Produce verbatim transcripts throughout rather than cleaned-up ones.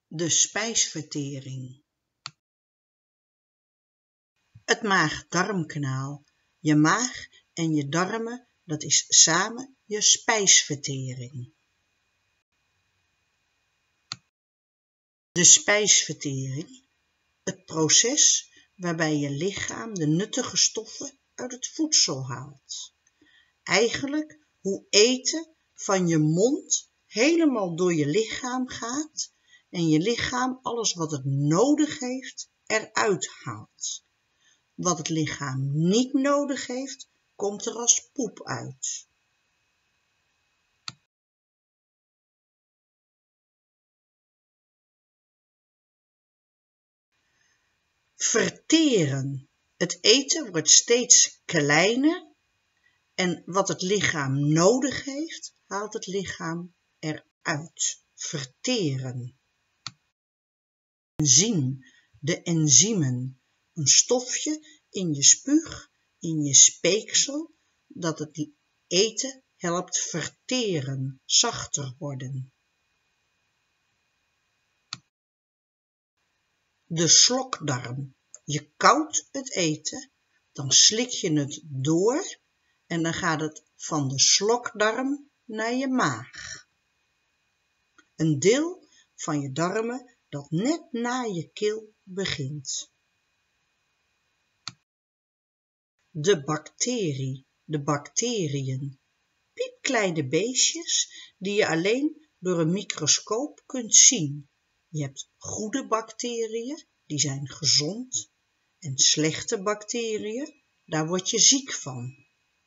De spijsvertering. Het maag-darmkanaal. Je maag en je darmen, dat is samen je spijsvertering. De spijsvertering. Het proces waarbij je lichaam de nuttige stoffen uit het voedsel haalt. Eigenlijk hoe eten van je mond helemaal door je lichaam gaat en je lichaam alles wat het nodig heeft eruit haalt. Wat het lichaam niet nodig heeft, komt er als poep uit. Verteren. Het eten wordt steeds kleiner en wat het lichaam nodig heeft, haalt het lichaam eruit. Verteren. Enzym. De enzymen. Een stofje in je spuug, in je speeksel, dat het eten helpt verteren, zachter worden. De slokdarm. Je kauwt het eten, dan slik je het door en dan gaat het van de slokdarm naar je maag. Een deel van je darmen dat net na je keel begint. De bacterie, de bacteriën. Piepkleine beestjes die je alleen door een microscoop kunt zien. Je hebt goede bacteriën, die zijn gezond, en slechte bacteriën, daar word je ziek van.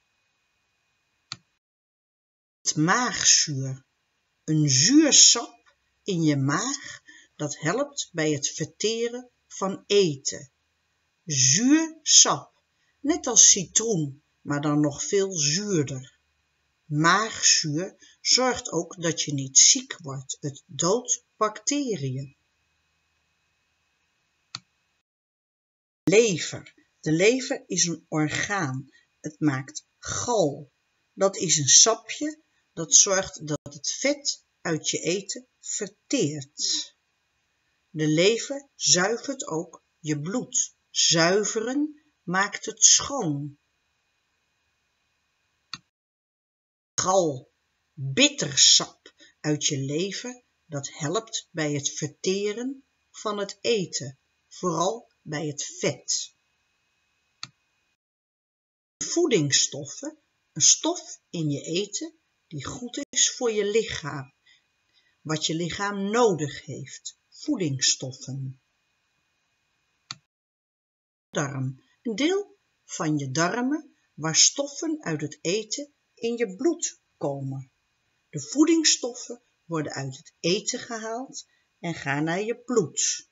Het maagzuur, een zuursap in je maag dat helpt bij het verteren van eten. Zuur sap, net als citroen, maar dan nog veel zuurder. Maagzuur zorgt ook dat je niet ziek wordt, het doodt bacteriën. Lever. De lever is een orgaan. Het maakt gal. Dat is een sapje dat zorgt dat het vet uit je eten verteert. De lever zuivert ook je bloed. Zuiveren maakt het schoon. Gal. Bitter sap uit je lever dat helpt bij het verteren van het eten, vooral bij het vet. Voedingsstoffen, een stof in je eten die goed is voor je lichaam, wat je lichaam nodig heeft, voedingsstoffen. Darm, een deel van je darmen waar stoffen uit het eten in je bloed komen. De voedingsstoffen worden uit het eten gehaald en gaan naar je bloed.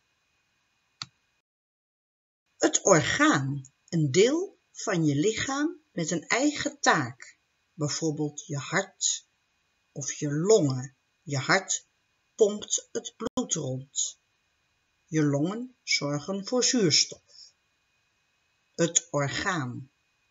Het orgaan, een deel van je lichaam met een eigen taak, bijvoorbeeld je hart of je longen. Je hart pompt het bloed rond. Je longen zorgen voor zuurstof. Het orgaan.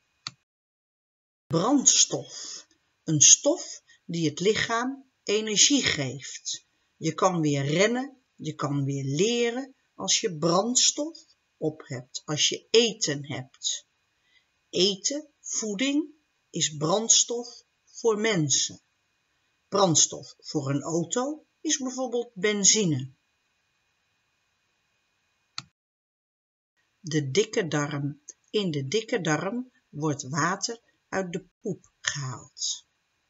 Brandstof, een stof die het lichaam energie geeft. Je kan weer rennen, je kan weer leren als je brandstof op hebt, als je eten hebt. Eten, voeding, is brandstof voor mensen. Brandstof voor een auto is bijvoorbeeld benzine. De dikke darm. In de dikke darm wordt water uit de poep gehaald.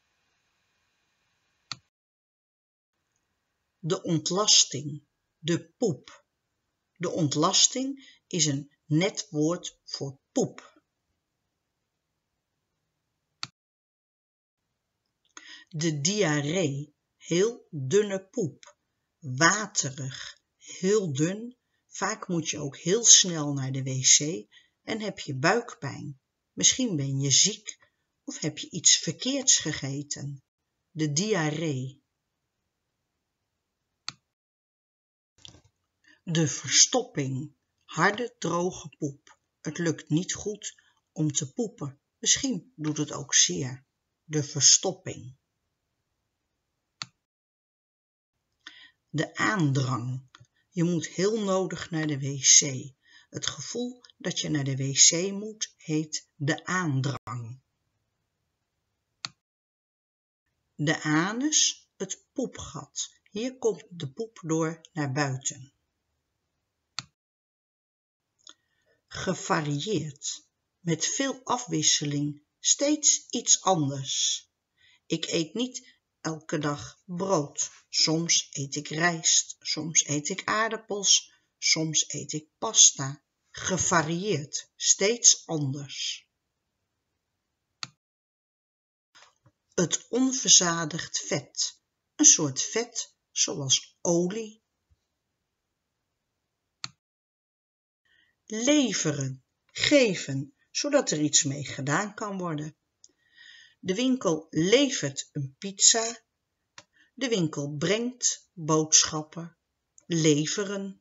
De ontlasting, de poep. De ontlasting is een net woord voor poep. De diarree, heel dunne poep. Waterig, heel dun. Vaak moet je ook heel snel naar de wc en heb je buikpijn. Misschien ben je ziek of heb je iets verkeerds gegeten. De diarree. De verstopping, harde, droge poep. Het lukt niet goed om te poepen. Misschien doet het ook zeer. De verstopping. De aandrang, Je moet heel nodig naar de wc. Het gevoel dat je naar de wc moet heet de aandrang. De anus, het poepgat. Hier komt de poep door naar buiten. Gevarieerd, met veel afwisseling, steeds iets anders. Ik eet niet elke dag brood. Soms eet ik rijst, soms eet ik aardappels, soms eet ik pasta. Gevarieerd, steeds anders. Het onverzadigd vet, een soort vet zoals olie. Leveren, geven, zodat er iets mee gedaan kan worden. De winkel levert een pizza. De winkel brengt boodschappen. Leveren.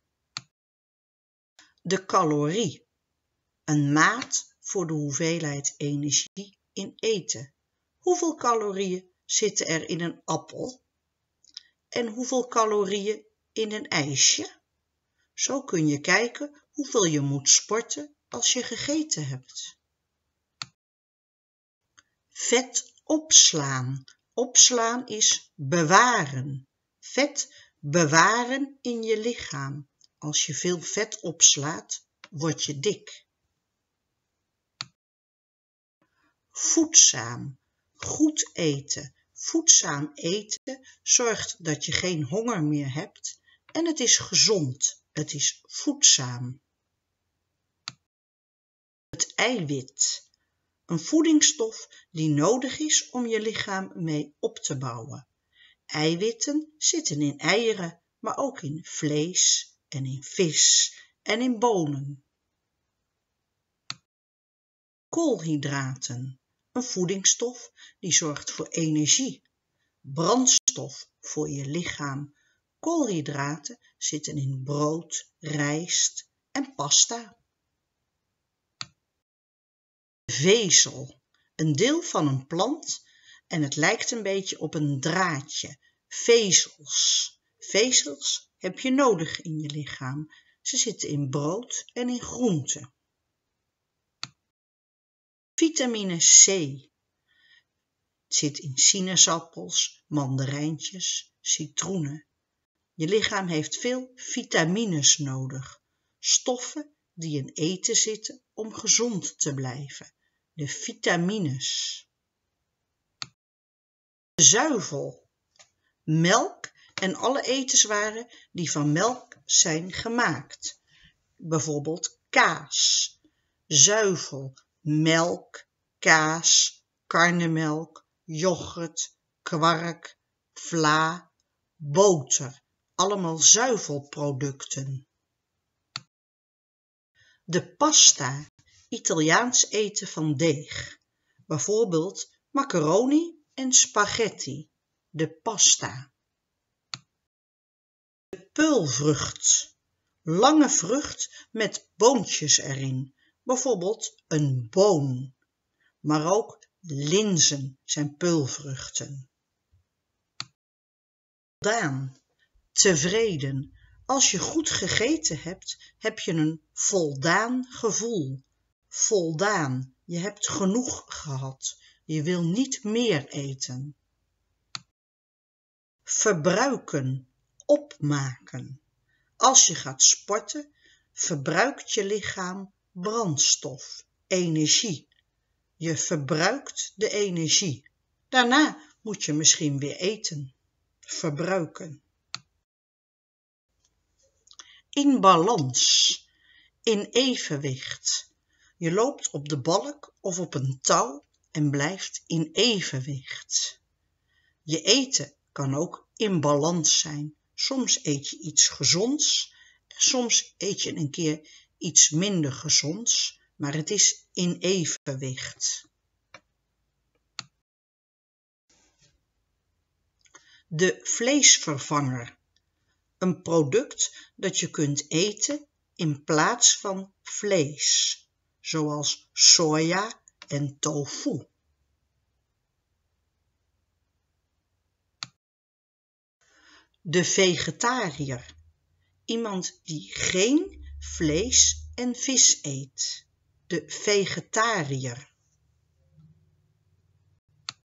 De calorie, een maat voor de hoeveelheid energie in eten. Hoeveel calorieën zitten er in een appel? En hoeveel calorieën in een ijsje? Zo kun je kijken hoeveel je moet sporten als je gegeten hebt. Vet opslaan. Opslaan is bewaren. Vet bewaren in je lichaam. Als je veel vet opslaat, word je dik. Voedzaam. Goed eten. Voedzaam eten zorgt dat je geen honger meer hebt en het is gezond. Het is voedzaam. Het eiwit. Een voedingsstof die nodig is om je lichaam mee op te bouwen. Eiwitten zitten in eieren, maar ook in vlees en in vis en in bonen. Koolhydraten. Een voedingsstof die zorgt voor energie. Brandstof voor je lichaam. Koolhydraten zitten in brood, rijst en pasta. Vezel. Een deel van een plant en het lijkt een beetje op een draadje. Vezels. Vezels heb je nodig in je lichaam. Ze zitten in brood en in groenten. Vitamine C. Het zit in sinaasappels, mandarijntjes, citroenen. Je lichaam heeft veel vitamines nodig. Stoffen die in eten zitten om gezond te blijven. De vitamines. Zuivel. Melk en alle etenswaren die van melk zijn gemaakt. Bijvoorbeeld kaas. Zuivel, melk, kaas, karnemelk, yoghurt, kwark, vla, boter. Allemaal zuivelproducten. De pasta, Italiaans eten van deeg. Bijvoorbeeld macaroni en spaghetti. De pasta. De peulvrucht, lange vrucht met boontjes erin. Bijvoorbeeld een boon. Maar ook linzen zijn peulvruchten. Voldaan, tevreden. Als je goed gegeten hebt, heb je een voldaan gevoel. Voldaan, je hebt genoeg gehad. Je wil niet meer eten. Verbruiken, opmaken. Als je gaat sporten, verbruikt je lichaam brandstof, energie. Je verbruikt de energie. Daarna moet je misschien weer eten. Verbruiken. In balans, in evenwicht. Je loopt op de balk of op een touw en blijft in evenwicht. Je eten kan ook in balans zijn. Soms eet je iets gezonds, soms eet je een keer iets minder gezonds, maar het is in evenwicht. De vleesvervanger. Een product dat je kunt eten in plaats van vlees, zoals soja en tofu. De vegetariër. iemand die geen vlees en vis eet, de vegetariër.